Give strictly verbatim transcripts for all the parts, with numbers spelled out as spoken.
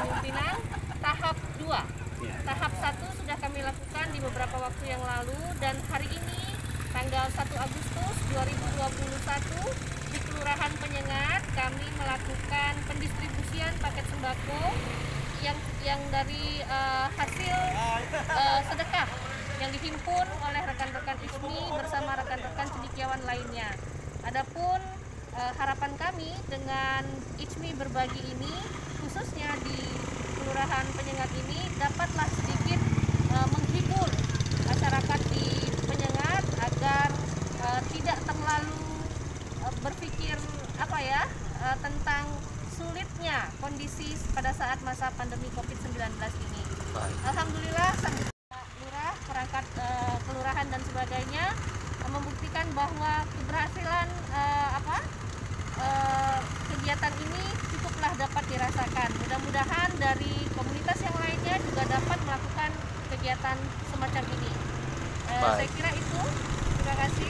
Tanjung Pinang, tahap dua. Tahap satu sudah kami lakukan di beberapa waktu yang lalu, dan hari ini tanggal satu Agustus dua ribu dua puluh satu di Kelurahan Penyengat kami melakukan pendistribusian paket sembako yang yang dari uh, hasil uh, sedekah yang dihimpun oleh rekan-rekan I S M I bersama rekan-rekan cendekiawan lainnya. Adapun uh, harapan kami dengan I S M I berbagi ini, khususnya di Kelurahan Penyengat ini, dapatlah sedikit uh, menghibur masyarakat di Penyengat agar uh, tidak terlalu uh, berpikir apa ya uh, tentang sulitnya kondisi pada saat masa pandemi covid sembilan belas ini. Alhamdulillah, lurah, perangkat uh, kelurahan dan sebagainya uh, membuktikan bahwa keberhasilan uh, apa uh, kegiatan ini cukuplah dapat dirasakan. Mudah-mudahan dari komunitas yang lainnya juga dapat melakukan kegiatan semacam ini. Uh, saya kira itu. Terima kasih.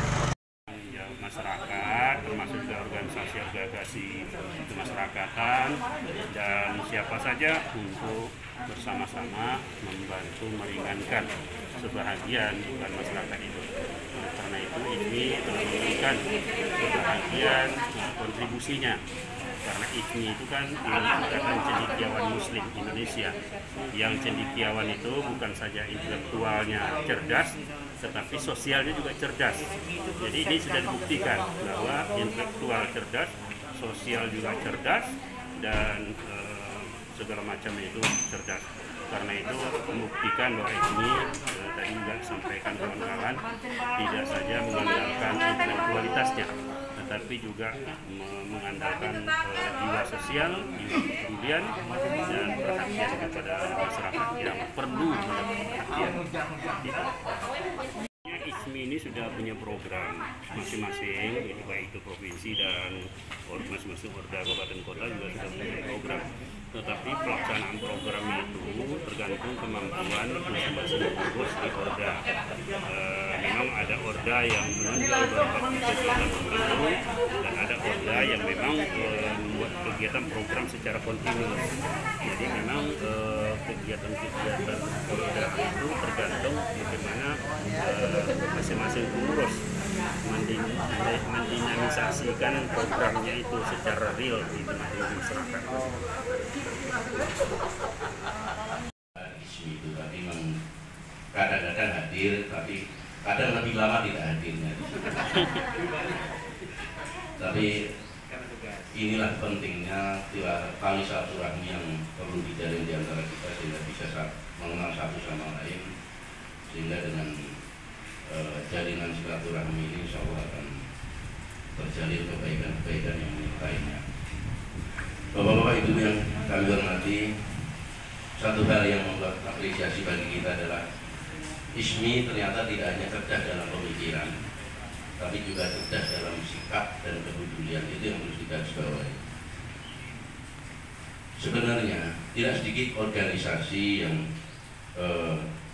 Masyarakat, termasuk juga organisasi-organisasi kemasyarakatan dan siapa saja untuk bersama-sama membantu meringankan sebahagian bukan masyarakat itu. Karena itu ini telah memberikan sebahagian kontribusinya. Karena I S M I itu kan Ikatan Cendekiawan Muslim Indonesia. Yang cendekiawan itu bukan saja intelektualnya cerdas, tetapi sosialnya juga cerdas. Jadi ini sudah dibuktikan bahwa intelektual cerdas, sosial juga cerdas, dan e, segala macam itu cerdas. Karena itu membuktikan bahwa I S M I e, tadi juga sampaikan kawan-kawan tidak saja mengandalkan intelektualitasnya, tetapi juga mengandalkan e, jiwa sosial, jiwa kepedulian, dan perhatian kepada masyarakat yang perlu mendapat perhatian. I S M I ini sudah punya program masing-masing, baik itu provinsi dan masing-masing Orda kabupaten kota juga sudah punya program. Tetapi pelaksanaan program itu tergantung kemampuan masing-masing pengurus di Orda. E, memang ada Orda yang menunjukkan beberapa kegiatan tertentu, dan ada Orda yang memang e, membuat kegiatan program secara kontinu. Jadi memang e, kegiatan-kegiatan Orda itu tergantung bagaimana masing-masing pengurus mendinamisasikan programnya itu secara real di tengah masyarakat. I S M I itu tadi memang kadang-kadang hadir, tapi kadang lebih lama tidak hadirnya. Tapi inilah pentingnya tali silaturahmi yang perlu dijalin di antara kita sehingga bisa mengenal satu sama lain, sehingga dengan uh, jalinan silaturahmi ini insya Allah akan terjalin kebaikan-kebaikan yang menyertainya. Bapak-bapak Ibu yang kami hormati, satu hal yang membuat apresiasi bagi kita adalah I S M I ternyata tidak hanya cerdas dalam pemikiran, tapi juga cerdas dalam sikap dan kepedulian. Itu yang harus digarisbawahi. Sebenarnya tidak sedikit organisasi yang eh,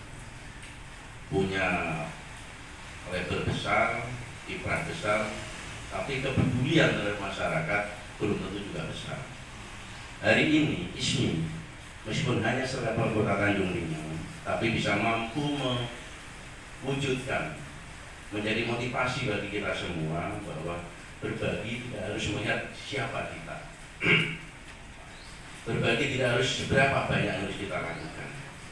punya label besar, kiprah besar, tapi kepedulian terhadap masyarakat belum tentu juga besar. Hari ini I S M I meskipun hanya selevel Kota Tanjung Pinang, tapi bisa mampu mewujudkan menjadi motivasi bagi kita semua bahwa berbagi tidak harus melihat siapa kita. Berbagi tidak harus seberapa banyak yang harus kita lakukan.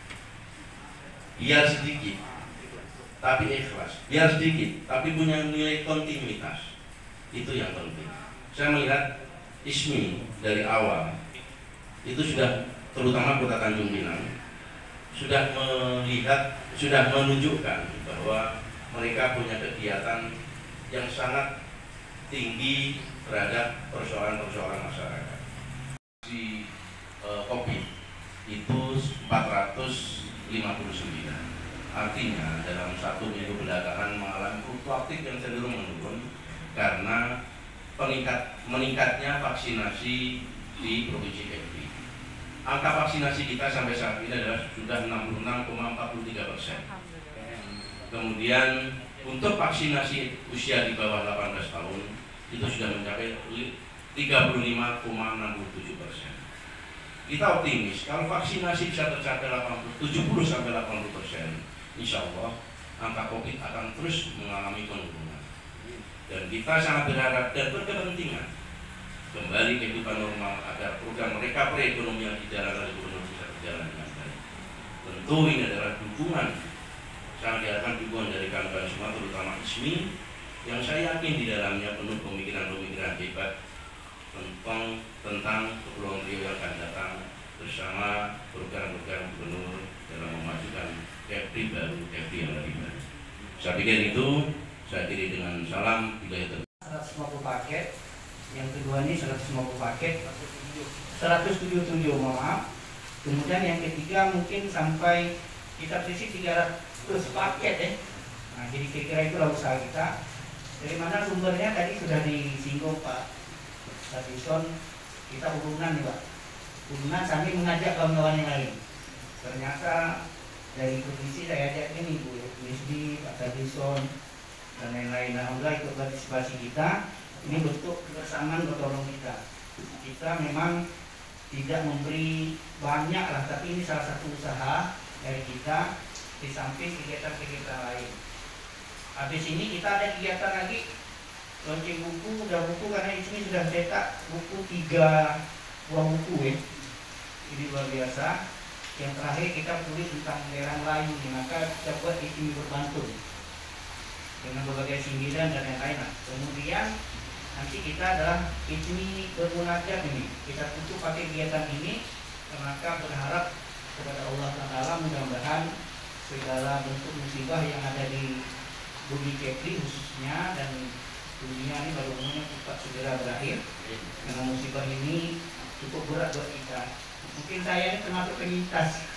Biar sedikit, tapi ikhlas. Biar sedikit, tapi punya nilai kontinuitas. Itu yang penting. Saya melihat I S M I dari awal itu sudah, terutama Kota Tanjung Pinang, sudah melihat, sudah menunjukkan bahwa mereka punya kegiatan yang sangat tinggi terhadap persoalan-persoalan masyarakat. Si eh, COVID itu empat ratus lima puluh sembilan, artinya dalam satu minggu belakangan mengalami fluktuatif yang cenderung menurun karena peningkat, meningkatnya vaksinasi di Provinsi Kepri. Angka vaksinasi kita sampai saat ini adalah sudah enam puluh enam koma empat puluh tiga persen. Kemudian untuk vaksinasi usia di bawah delapan belas tahun itu sudah mencapai tiga puluh lima koma enam puluh tujuh persen. kita optimis kalau vaksinasi bisa tercapai tujuh puluh sampai delapan puluh persen, insya Allah angka COVID akan terus mengalami penurunan. Dan kita sangat berharap dan berkepentingan kembali kehidupan normal agar program mereka perekonomian di daerah gubernur bisa berjalan dengan baik. Tentu ini adalah dukungan, sangat diharapkan dukungan dari kawan-kawan semua, terutama ISMI, yang saya yakin di dalamnya penuh pemikiran-pemikiran hebat tentang tentang Kepulauan Riau yang akan datang bersama program-program gubernur dalam memajukan Kepri baru, Kepri yang lebih baik. Saya pikir itu, saya kiri dengan salam hidayah. seratus lima puluh paket, yang kedua ini seratus lima puluh paket, seratus tujuh puluh tujuh, mohon maaf. Kemudian yang ketiga mungkin sampai kita sisi tiga ratus paket ya. Nah, jadi kira-kira itulah usaha kita. Dari mana sumbernya tadi sudah disinggung Pak Sadison, kita urunan nih Pak. Urunan sambil mengajak kawan-kawan yang lain. Ternyata dari provinsi saya ajak ini Bu Misdi, Pak Sadison, dan lain-lain. Alhamdulillah ikut partisipasi kita. Ini bentuk kebersamaan bertolong kita. Kita memang tidak memberi banyak lah, tapi ini salah satu usaha dari kita di samping kegiatan-kegiatan lain. Habis ini kita ada kegiatan lagi launching buku, udah buku karena ini sudah cetak buku tiga buah buku ya. Ini luar biasa. Yang terakhir kita tulis tentang daerah Melayu, maka kita buat ini berbantu dengan berbagai sindiran dan lain-lain. Kemudian nanti kita adalah ini bermunajat ini. Kita tutup pakai kegiatan ini, maka berharap kepada Allah Taala mudah-mudahan segala bentuk musibah yang ada di bumi Kepri khususnya dan dunia ini pada umumnya cepat segera berakhir. Karena musibah ini cukup berat buat kita. Mungkin saya ini termasuk penyintas